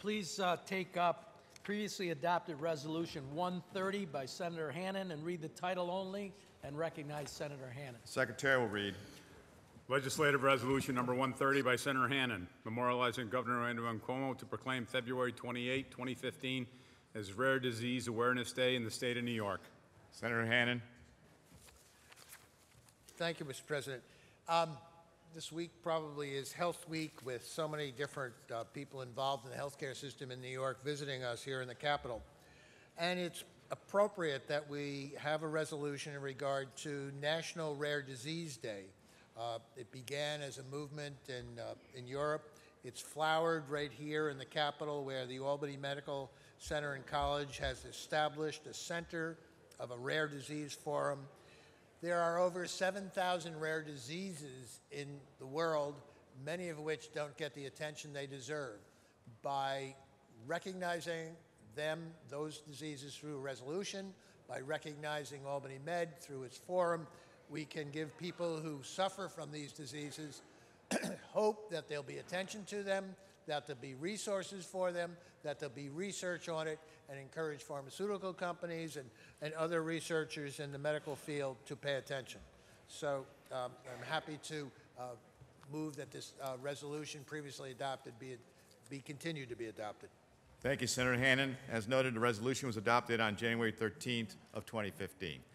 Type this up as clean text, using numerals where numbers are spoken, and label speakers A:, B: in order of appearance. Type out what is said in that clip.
A: Please take up previously adopted Resolution 130 by Senator Hannon and read the title only and recognize Senator Hannon.
B: Secretary will read.
C: Legislative Resolution Number 130 by Senator Hannon, memorializing Governor Andrew Cuomo to proclaim February 28, 2015 as Rare Disease Awareness Day in the state of New York.
B: Senator Hannon.
D: Thank you, Mr. President. This week probably is Health Week, with so many different people involved in the healthcare system in New York visiting us here in the Capitol. And it's appropriate that we have a resolution in regard to National Rare Disease Day. It began as a movement in Europe. It's flowered right here in the Capitol, where the Albany Medical Center and College has established a center of a rare disease forum. There are over 7,000 rare diseases in the world, many of which don't get the attention they deserve. By recognizing those diseases through a resolution, by recognizing Albany Med through its forum, we can give people who suffer from these diseases hope that there'll be attention to them, that there'll be resources for them, that there'll be research on it, and encourage pharmaceutical companies and other researchers in the medical field to pay attention. So I'm happy to move that this resolution previously adopted be continued to be adopted.
B: Thank you, Senator Hannon. As noted, the resolution was adopted on January 13th of 2015.